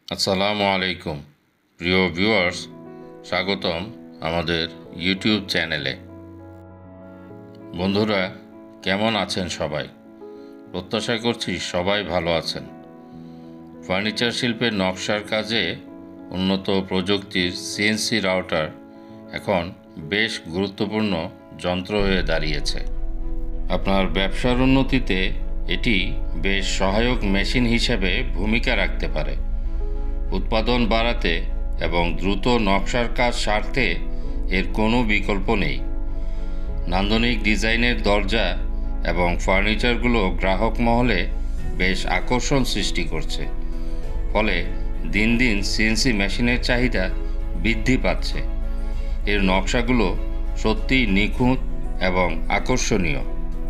আসসালামু আলাইকুম প্রিয় ভিউয়ার্স, স্বাগতম আমাদের ইউটিউব চ্যানেলে। বন্ধুরা, কেমন আছেন সবাই? প্রত্যাশা করছি সবাই ভালো আছেন। ফার্নিচার শিল্পের নকশার কাজে উন্নত প্রযুক্তির সিএনসি রাউটার এখন বেশ গুরুত্বপূর্ণ যন্ত্র হয়ে দাঁড়িয়েছে। আপনার ব্যবসার উন্নতিতে এটি বেশ সহায়ক মেশিন হিসেবে ভূমিকা রাখতে পারে। উৎপাদন বাড়াতে এবং দ্রুত নকশার কাজ সারতে এর কোনো বিকল্প নেই। নান্দনিক ডিজাইনের দরজা এবং ফার্নিচারগুলো গ্রাহক মহলে বেশ আকর্ষণ সৃষ্টি করছে। ফলে দিন দিন সিএনসি মেশিনের চাহিদা বৃদ্ধি পাচ্ছে। এর নকশাগুলো সত্যিই নিখুঁত এবং আকর্ষণীয়।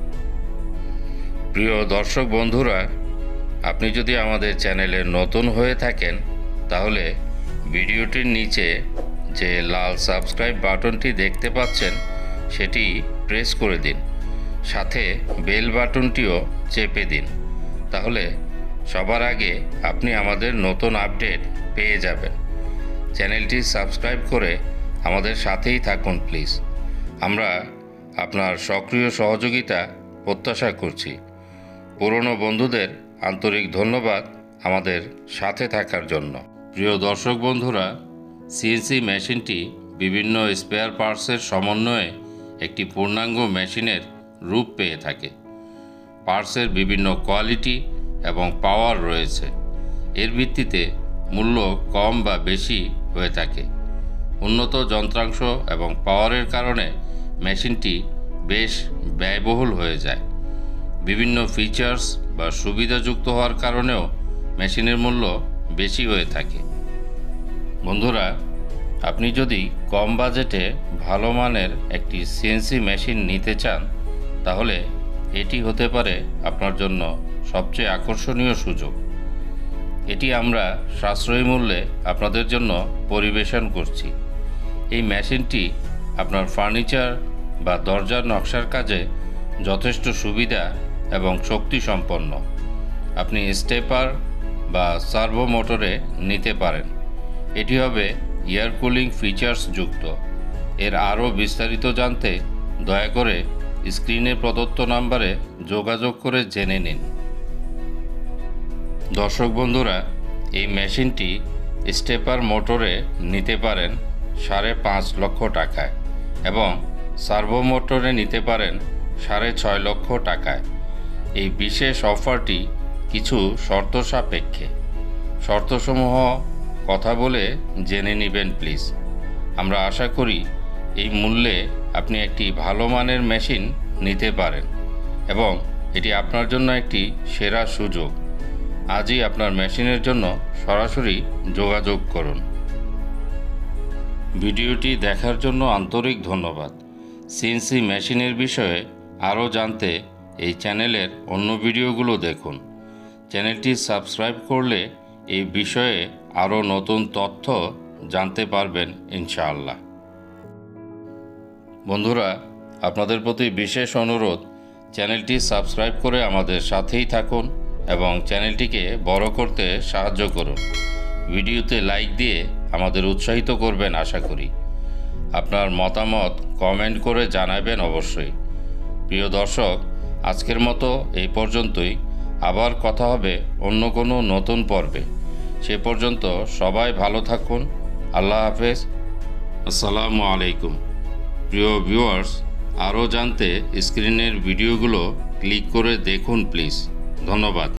প্রিয় দর্শক বন্ধুরা, আপনি যদি আমাদের চ্যানেলে নতুন হয়ে থাকেন তাহলে ভিডিওটির নিচে যে লাল সাবস্ক্রাইব বাটনটি দেখতে পাচ্ছেন সেটি প্রেস করে দিন, সাথে বেল বাটনটিও চেপে দিন। তাহলে সবার আগে আপনি আমাদের নতুন আপডেট পেয়ে যাবেন। চ্যানেলটি সাবস্ক্রাইব করে আমাদের সাথেই থাকুন প্লিজ। আমরা আপনার সক্রিয় সহযোগিতা প্রত্যাশা করছি। পুরনো বন্ধুদের আন্তরিক ধন্যবাদ আমাদের সাথে থাকার জন্য। প্রিয় দর্শক বন্ধুরা, সিএনসি মেশিনটি বিভিন্ন স্পেয়ার পার্টসের সমন্বয়ে একটি পূর্ণাঙ্গ মেশিনের রূপ পেয়ে থাকে। পার্টসের বিভিন্ন কোয়ালিটি এবং পাওয়ার রয়েছে। এর ভিত্তিতে মূল্য কম বা বেশি হয়ে থাকে। উন্নত যন্ত্রাংশ এবং পাওয়ারের কারণে মেশিনটি বেশ ব্যয়বহুল হয়ে যায়। বিভিন্ন ফিচার্স বা সুবিধাযুক্ত হওয়ার কারণেও মেশিনের মূল্য বেশি হয়ে থাকে। বন্ধুরা, আপনি যদি কম বাজেটে ভালো মানের একটি সিএনসি মেশিন নিতে চান তাহলে এটি হতে পারে আপনার জন্য সবচেয়ে আকর্ষণীয় সুযোগ। এটি আমরা সাশ্রয়ী মূল্যে আপনাদের জন্য পরিবেশন করছি। এই মেশিনটি আপনার ফার্নিচার বা দরজার নকশার কাজে যথেষ্ট সুবিধা এবং শক্তি সম্পন্ন। আপনি স্টেপার বা সার্ভো মোটরে নিতে পারেন। এটি হবে এয়ার কুলিং ফিচার্স যুক্ত। এর আরও বিস্তারিত জানতে দয়া করে স্ক্রিনে প্রদত্ত নম্বরে যোগাযোগ করে জেনে নিন। দর্শক বন্ধুরা, এই মেশিনটি স্টেপার মোটরে নিতে পারেন 5.5 লক্ষ টাকায় এবং সার্ভো মোটরে নিতে পারেন 6.5 লক্ষ টাকায়। এই বিশেষ অফারটি কিছু শর্ত সাপেক্ষে। শর্তসমূহ কথা বলে জেনে নেবেন প্লিজ। আমরা আশা করি এই মূল্যে আপনি একটি ভালো মানের মেশিন নিতে পারেন এবং এটি আপনার জন্য একটি সেরা সুযোগ। আজই আপনার মেশিনের জন্য সরাসরি যোগাযোগ করুন। ভিডিওটি দেখার জন্য আন্তরিক ধন্যবাদ। সিএনসি মেশিনের বিষয়ে আরও জানতে এই চ্যানেলের অন্য ভিডিওগুলো দেখুন। চ্যানেলটি সাবস্ক্রাইব করলে এই বিষয়ে আরও নতুন তথ্য জানতে পারবেন ইনশাআল্লাহ। বন্ধুরা, আপনাদের প্রতি বিশেষ অনুরোধ, চ্যানেলটি সাবস্ক্রাইব করে আমাদের সাথেই থাকুন এবং চ্যানেলটিকে বড় করতে সাহায্য করুন। ভিডিওতে লাইক দিয়ে আমাদের উৎসাহিত করবেন আশা করি। আপনার মতামত কমেন্ট করে জানাবেন অবশ্যই। প্রিয় দর্শক, আজকের মতো এই পর্যন্তই। আবার কথা হবে অন্য কোনো নতুন পর্বে। সে পর্যন্ত সবাই ভালো থাকুন। আল্লাহ হাফেজ। আসসালামু আলাইকুম। প্রিয় ভিউয়ার্স, আরও জানতে স্ক্রিনের ভিডিওগুলো ক্লিক করে দেখুন প্লিজ। ধন্যবাদ।